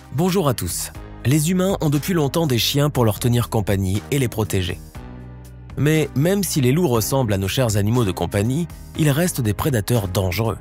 Bonjour à tous. Les humains ont depuis longtemps des chiens pour leur tenir compagnie et les protéger. Mais même si les loups ressemblent à nos chers animaux de compagnie, ils restent des prédateurs dangereux.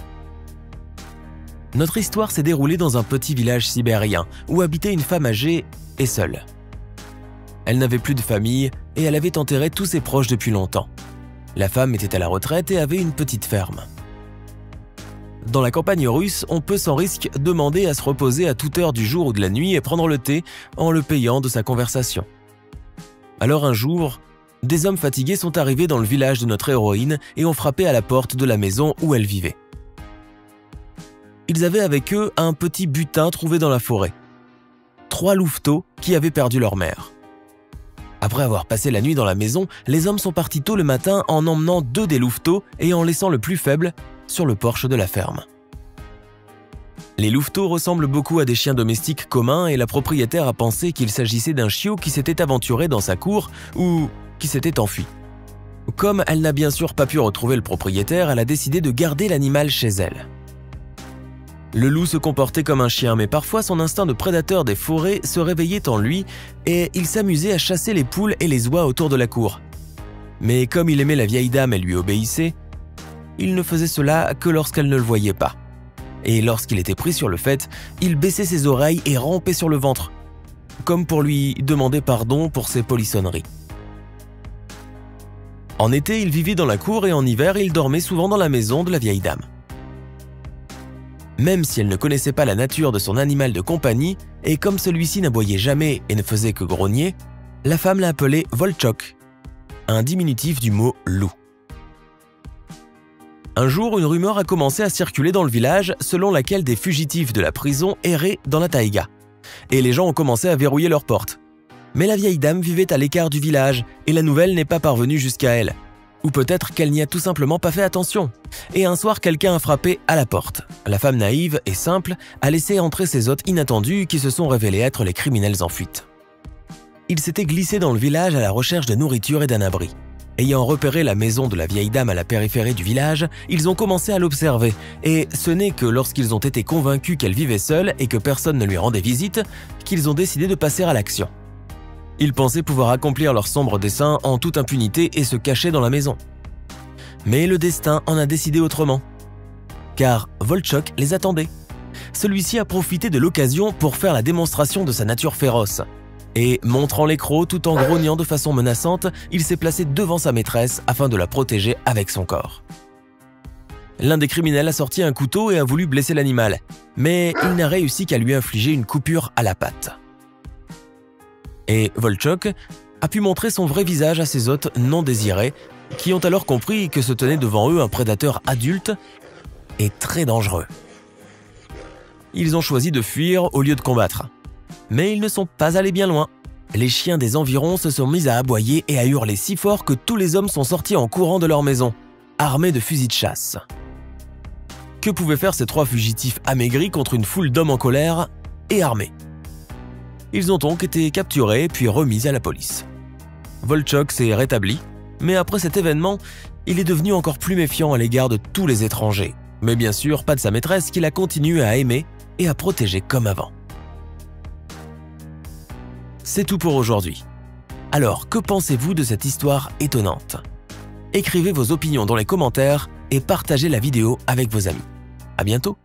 Notre histoire s'est déroulée dans un petit village sibérien où habitait une femme âgée et seule. Elle n'avait plus de famille et elle avait enterré tous ses proches depuis longtemps. La femme était à la retraite et avait une petite ferme. Dans la campagne russe, on peut sans risque demander à se reposer à toute heure du jour ou de la nuit et prendre le thé en le payant de sa conversation. Alors un jour, des hommes fatigués sont arrivés dans le village de notre héroïne et ont frappé à la porte de la maison où elle vivait. Ils avaient avec eux un petit butin trouvé dans la forêt. 3 louveteaux qui avaient perdu leur mère. Après avoir passé la nuit dans la maison, les hommes sont partis tôt le matin en emmenant 2 des louveteaux et en laissant le plus faible sur le porche de la ferme. Les louveteaux ressemblent beaucoup à des chiens domestiques communs et la propriétaire a pensé qu'il s'agissait d'un chiot qui s'était aventuré dans sa cour ou qui s'était enfui. Comme elle n'a bien sûr pas pu retrouver le propriétaire, elle a décidé de garder l'animal chez elle. Le loup se comportait comme un chien, mais parfois son instinct de prédateur des forêts se réveillait en lui et il s'amusait à chasser les poules et les oies autour de la cour. Mais comme il aimait la vieille dame et lui obéissait, il ne faisait cela que lorsqu'elle ne le voyait pas. Et lorsqu'il était pris sur le fait, il baissait ses oreilles et rampait sur le ventre, comme pour lui demander pardon pour ses polissonneries. En été, il vivait dans la cour et en hiver, il dormait souvent dans la maison de la vieille dame. Même si elle ne connaissait pas la nature de son animal de compagnie, et comme celui-ci n'aboyait jamais et ne faisait que grogner, la femme l'a appelé Volchok, un diminutif du mot loup. Un jour, une rumeur a commencé à circuler dans le village selon laquelle des fugitifs de la prison erraient dans la taïga, et les gens ont commencé à verrouiller leurs portes. Mais la vieille dame vivait à l'écart du village et la nouvelle n'est pas parvenue jusqu'à elle. Ou peut-être qu'elle n'y a tout simplement pas fait attention. Et un soir, quelqu'un a frappé à la porte. La femme naïve et simple a laissé entrer ses hôtes inattendus qui se sont révélés être les criminels en fuite. Ils s'étaient glissés dans le village à la recherche de nourriture et d'un abri. Ayant repéré la maison de la vieille dame à la périphérie du village, ils ont commencé à l'observer. Et ce n'est que lorsqu'ils ont été convaincus qu'elle vivait seule et que personne ne lui rendait visite, qu'ils ont décidé de passer à l'action. Ils pensaient pouvoir accomplir leur sombre dessein en toute impunité et se cacher dans la maison. Mais le destin en a décidé autrement. Car Volchok les attendait. Celui-ci a profité de l'occasion pour faire la démonstration de sa nature féroce. Et, montrant les crocs tout en grognant de façon menaçante, il s'est placé devant sa maîtresse afin de la protéger avec son corps. L'un des criminels a sorti un couteau et a voulu blesser l'animal, mais il n'a réussi qu'à lui infliger une coupure à la patte. Et Volchok a pu montrer son vrai visage à ses hôtes non désirés, qui ont alors compris que se tenait devant eux un prédateur adulte et très dangereux. Ils ont choisi de fuir au lieu de combattre. Mais ils ne sont pas allés bien loin. Les chiens des environs se sont mis à aboyer et à hurler si fort que tous les hommes sont sortis en courant de leur maison, armés de fusils de chasse. Que pouvaient faire ces 3 fugitifs amaigris contre une foule d'hommes en colère et armés? Ils ont donc été capturés puis remis à la police. Volchok s'est rétabli, mais après cet événement, il est devenu encore plus méfiant à l'égard de tous les étrangers. Mais bien sûr, pas de sa maîtresse qu'il a continué à aimer et à protéger comme avant. C'est tout pour aujourd'hui. Alors, que pensez-vous de cette histoire étonnante? Écrivez vos opinions dans les commentaires et partagez la vidéo avec vos amis. À bientôt!